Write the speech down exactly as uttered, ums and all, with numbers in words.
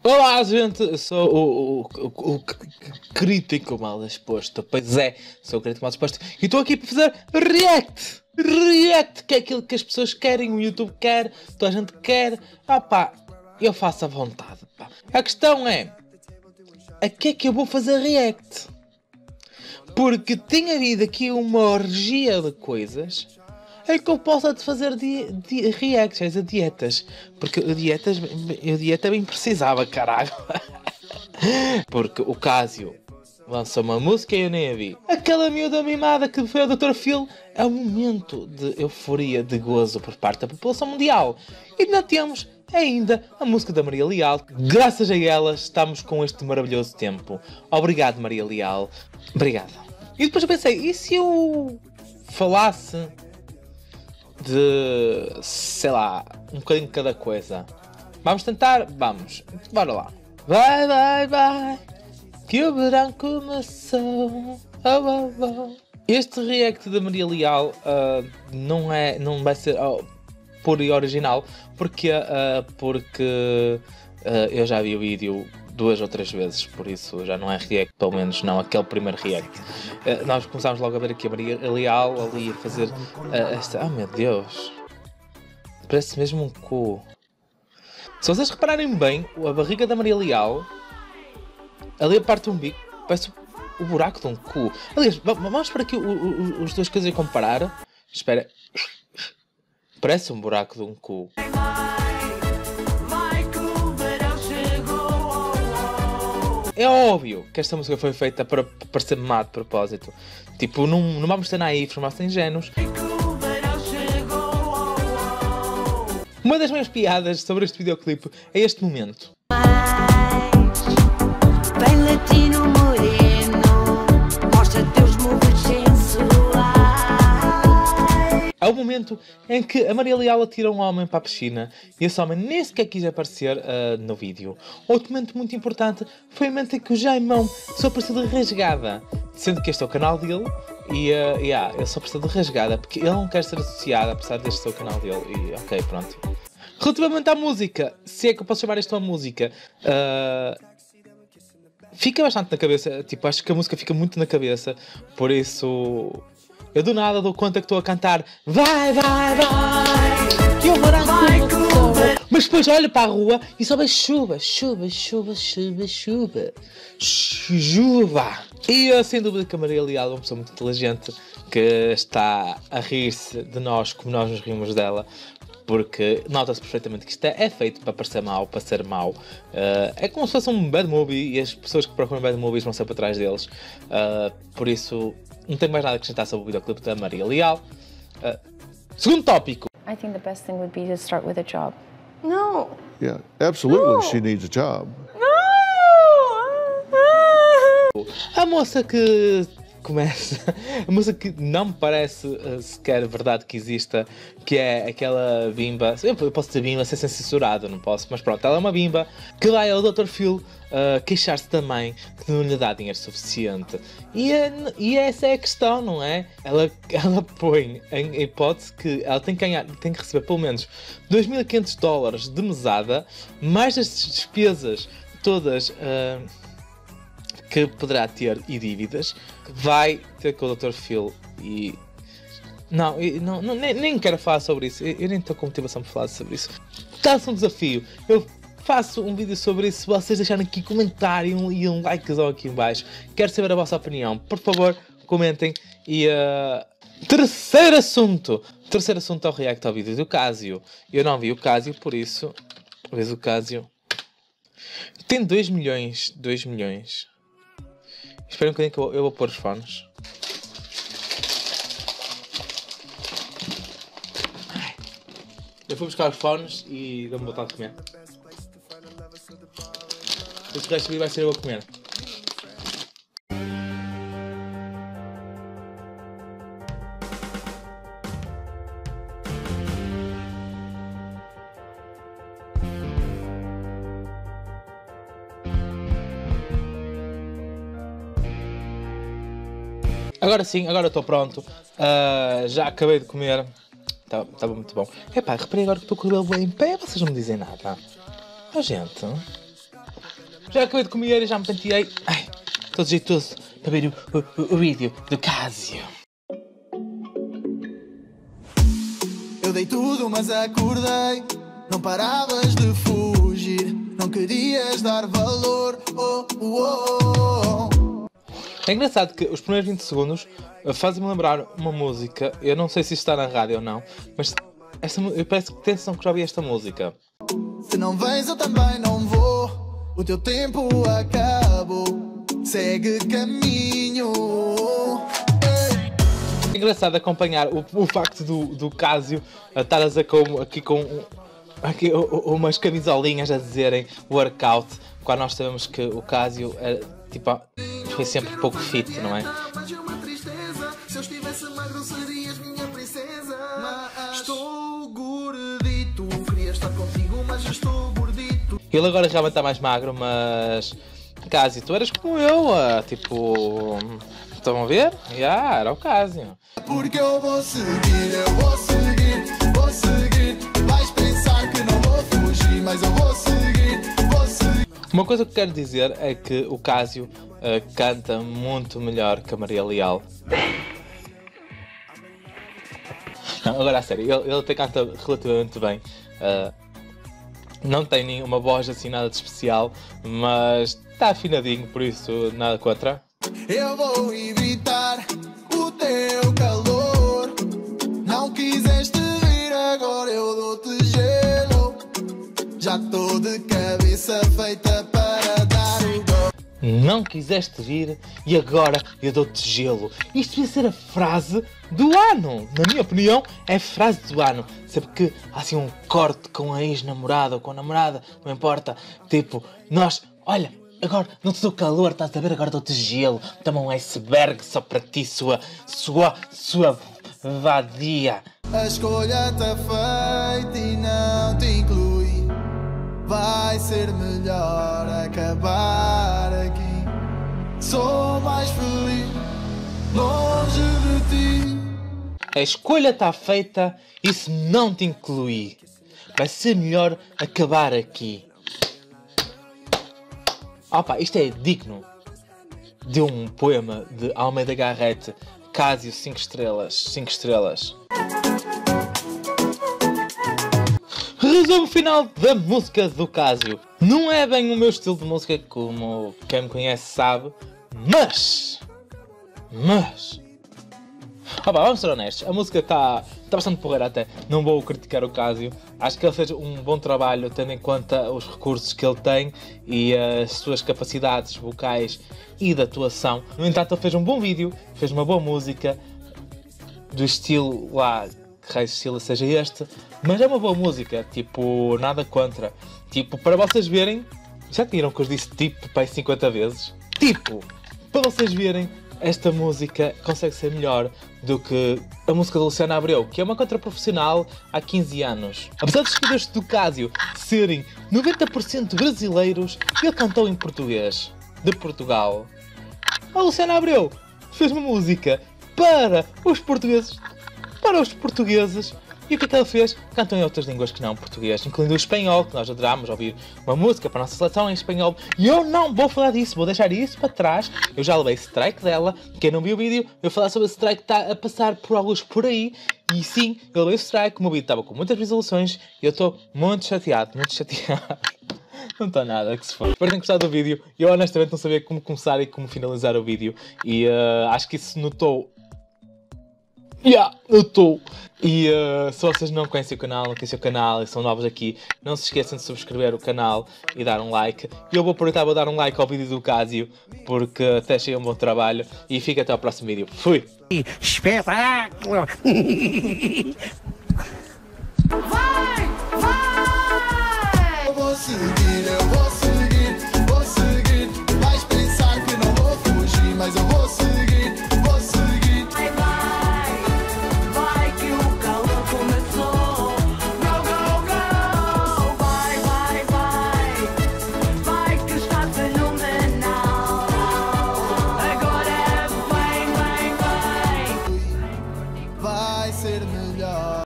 Olá, gente, eu sou o, o, o, o crítico mal exposto. Pois é, sou o crítico mal exposto e estou aqui para fazer react. React, que é aquilo que as pessoas querem, o YouTube quer, toda a gente quer. Ah pá, eu faço à vontade, pá. A questão é, a que é que eu vou fazer react? Porque tem havido aqui uma orgia de coisas em que eu possa fazer di, di, reacts, a dietas. Porque eu dietas, eu dieta bem precisava, caralho. Porque o Casio lançou uma música e eu nem a vi. Aquela miúda mimada que foi o doutor Phil é um momento de euforia, de gozo por parte da população mundial. E ainda temos ainda a música da Maria Leal. Graças a ela estamos com este maravilhoso tempo. Obrigado, Maria Leal. Obrigado. E depois eu pensei, e se eu falasse de, sei lá, um bocadinho de cada coisa? Vamos tentar? Vamos. Bora lá. Vai, vai, vai, que o verão começou. Oh, oh, oh. Este react da Maria Leal uh, não, é, não vai ser oh, puro e original, porque, uh, porque uh, eu já vi o vídeo duas ou três vezes, por isso já não é react, pelo menos não aquele primeiro react. Uh, nós começámos logo a ver aqui a Maria Leal ali a fazer uh, esta... Oh meu Deus! Parece mesmo um cu. Se vocês repararem bem, a barriga da Maria Leal, ali a parte de um bico, parece o buraco de um cu. Aliás, vamos para aqui os duas coisas a comparar. Espera. Parece um buraco de um cu. É óbvio que esta música foi feita para parecer má de propósito. Tipo, não, não vamos ter naivos, não vamos ser ingênuos. Uma das maiores piadas sobre este videoclipe é este momento. Bem latino moreno, mostra teus moves sensuais. É o momento em que a Maria Leal atira um homem para a piscina e esse homem nem sequer quis aparecer uh, no vídeo. Outro momento muito importante foi o momento em que o Jaimão só apareceu de rasgada, sendo que este é o canal dele e uh, yeah, ele só precisa de rasgada porque ele não quer ser associado apesar deste ser o canal dele e ok, pronto. Relativamente à música, se é que eu posso chamar isto uma música, uh, fica bastante na cabeça, tipo, acho que a música fica muito na cabeça, por isso eu do nada dou conta que estou a cantar vai, vai, vai, que eu vou mas depois olho para a rua e só vejo chuva, chuva, chuva, chuva, chuva, chuva. E eu, sem dúvida que a Maria Leal é uma pessoa muito inteligente que está a rir-se de nós como nós nos rimos dela. Porque nota-se perfeitamente que isto é, é feito para parecer mau, para ser mau. Uh, é como se fosse um bad movie e as pessoas que procuram bad movies vão sempre atrás deles. Uh, por isso, não tenho mais nada a acrescentar sobre o videoclipe da Maria Leal. Uh, segundo tópico. I think the best thing would be to start with a job. No. Yeah, absolutely No. she needs a job. No. A moça que começa, a música que não me parece uh, sequer verdade que exista, que é aquela bimba, eu posso dizer bimba sem ser censurado, não posso, mas pronto, ela é uma bimba que vai ao doutor Phil uh, queixar-se também que não lhe dá dinheiro suficiente e, uh, e essa é a questão, não é? Ela, ela põe em hipótese que ela tem que, ganhar, tem que receber pelo menos dois mil e quinhentos dólares de mesada, mais as despesas todas uh, que poderá ter e dívidas, vai ter com o doutor Phil e... Não, eu, não, não nem, nem quero falar sobre isso, eu, eu nem estou com motivação para falar sobre isso. Está-se um desafio, eu faço um vídeo sobre isso, se vocês deixarem aqui comentário e um likezão aqui em baixo. Quero saber a vossa opinião, por favor, comentem. E uh... terceiro assunto, terceiro assunto é o react ao vídeo do Casio. Eu não vi o Casio, por isso, vês o Casio. Tem dois milhões, dois milhões. Espera um bocadinho que eu, eu vou pôr os fones. Eu vou buscar os fones e dou-me vontade de comer. Esse resto do vídeo vai ser eu a comer. Agora sim, agora estou pronto. Uh, já acabei de comer. Estava tá, muito bom. Epá, reparei agora que estou com o cabelo bem em pé, vocês não me dizem nada. Oh, gente. já acabei de comer e já me penteei. Ai, todo jeitoso para ver o, o, o vídeo do Casio. Eu dei tudo, mas acordei. Não paravas de fugir. Não querias dar valor. Oh, oh, oh. É engraçado que os primeiros vinte segundos fazem-me lembrar uma música. Eu não sei se isto está na rádio ou não, mas esta, eu parece que tenho sensação que já ouvi esta música. Se não vens, eu também não vou. O teu tempo acabou. Segue caminho. É engraçado acompanhar o, o facto do, do Casio estar a dizer com, aqui com aqui, umas camisolinhas a dizerem workout, quando nós sabemos que o Casio é, tipo, foi sempre pouco fit, não é? Se eu estivesse magro, serias minha princesa. Estou gordito. Queria estar contigo, mas estou gordito. Ele agora realmente está mais magro, mas Casio, tu eras como eu, uh, tipo. Estão a ver? Já, yeah, era o Casio. Porque eu vou seguir, eu vou seguir, vou seguir. Vais pensar que não vou fugir, mas eu vou seguir, vou seguir. Uma coisa que eu quero dizer é que o Casio uh, canta muito melhor que a Maria Leal. Não, agora a sério, ele, ele até canta relativamente bem. Uh, não tem nenhuma voz assim nada de especial, mas está afinadinho, por isso nada contra. Eu vou evitar o teu calor. Não quiseste vir, agora eu dou-te gelo. Já estou de cabeça feita para dar o gol. Não quiseste vir e agora eu dou-te gelo. Isto devia ser a frase do ano. Na minha opinião, é a frase do ano. Sempre que há assim um corte com a ex-namorada ou com a namorada, não importa. Tipo, nós, olha, agora não te dou calor, estás a ver? Agora dou-te gelo. Toma um iceberg só para ti, sua, sua, sua vadia. A escolha está feita e não te inclui. Vai ser melhor acabar aqui. Sou mais feliz longe de ti. A escolha está feita e se não te incluir, vai ser melhor acabar aqui. Opa, isto é digno de um poema de Almeida Garrett, Casio cinco estrelas, cinco estrelas. Resumo final da música do Casio. Não é bem o meu estilo de música, como quem me conhece sabe, mas... Mas... Opa, vamos ser honestos, a música está tá bastante porreira até, não vou criticar o Casio. Acho que ele fez um bom trabalho, tendo em conta os recursos que ele tem e as suas capacidades vocais e de atuação. No entanto, ele fez um bom vídeo, fez uma boa música, do estilo lá, que raio de estilo seja este, mas é uma boa música, tipo, nada contra. Tipo, para vocês verem, já viram que eu disse tipo para aí cinquenta vezes? Tipo, para vocês verem, esta música consegue ser melhor do que a música da Luciana Abreu, que é uma contraprofissional há quinze anos. Apesar dos seguidores do Casio serem noventa por cento brasileiros, ele cantou em português, de Portugal. A Luciana Abreu fez uma música para os portugueses, para os portugueses. E o que é que ele fez? Cantou em outras línguas que não português, incluindo o espanhol, que nós adorámos ouvir uma música para a nossa seleção em espanhol. E eu não vou falar disso, vou deixar isso para trás. Eu já levei strike dela. Quem não viu o vídeo, eu falar sobre o strike que está a passar por alguns por aí. E sim, eu levei o strike, o meu vídeo estava com muitas visualizações e eu estou muito chateado, muito chateado. Não está nada, que se for. Espero que tenham gostado do vídeo. Eu honestamente não sabia como começar e como finalizar o vídeo. E uh, acho que isso notou. Yeah, eu estou. E uh, se vocês não conhecem o canal, não conhecem o canal e são novos aqui, não se esqueçam de subscrever o canal e dar um like. E eu vou aproveitar para dar um like ao vídeo do Casio, porque até achei um bom trabalho. E fica até ao próximo vídeo. Fui! Espetáculo!